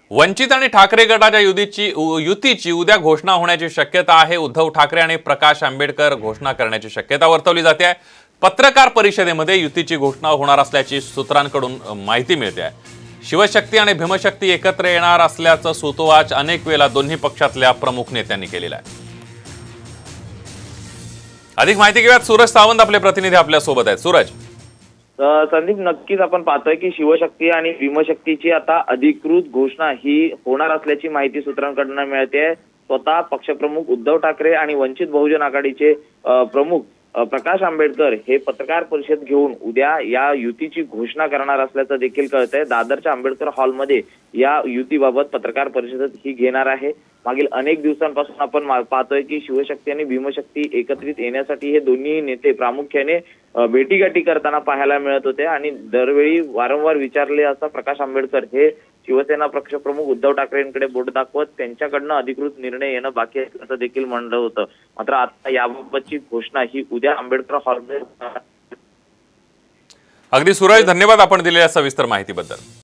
वंचित आणि ठाकरे गटाच्या युतीची उद्या घोषणा होण्याची शक्यता आहे। उद्धव ठाकरे आणि प्रकाश आंबेडकर घोषणा करण्याची शक्यता वर्तवली जाते आहे। पत्रकार परिषदेमध्ये युतीची घोषणा होणार असल्याची सूत्रांकडून माहिती मिळते आहे। शिवशक्ती आणि भीमशक्ती एकत्र येणार असल्याचं सूतोवाच अनेक वेळा दोन्ही पक्षातल्या प्रमुख नेत्यांनी केलेला आहे। अधिक माहिती घेऊयात, सूरज सावंत आपले प्रतिनिधी आपल्या सोबत आहेत। सूरज, संदीप, नक्कीच आपण पाहतोय की शिवशक्ती आणि भीमशक्तीची आता अधिकृत घोषणा ही होणार असल्याची माहिती सूत्रांकडून मिळते। स्वतः पक्षप्रमुख उद्धव ठाकरे आणि वंचित बहुजन आघाडीचे प्रमुख प्रकाश आंबेडकर हे पत्रकार परिषद घेऊन उद्या या युतीची घोषणा करणार असल्याचं देखील कळतंय। दादरच्या आंबेडकर हॉलमध्ये या युतीबाबत पत्रकार परिषद ही घेणार आहे। मागील अनेक दिवसांपासून आपण पाहतोय की शिवशक्ती आणि भीमशक्ती एकत्रित येण्यासाठी हे दोन्ही नेते प्रामुख्याने भेटीगाठी करताना पाहायला मिळत होते आणि दरवेळी वारंवार विचारले असता प्रकाश आंबेडकर हे शिवसेना पक्षप्रमुख उद्धव ठाकरेंकडे बोट दाखवत त्यांच्याकडनं अधिकृत निर्णय येणं बाकी असं देखील म्हणलं होतं। मात्र आता याबाबतची घोषणा ही उद्या आंबेडकर हॉलमध्ये। अगदी सूरज, धन्यवाद आपण दिलेल्या सविस्तर माहितीबद्दल।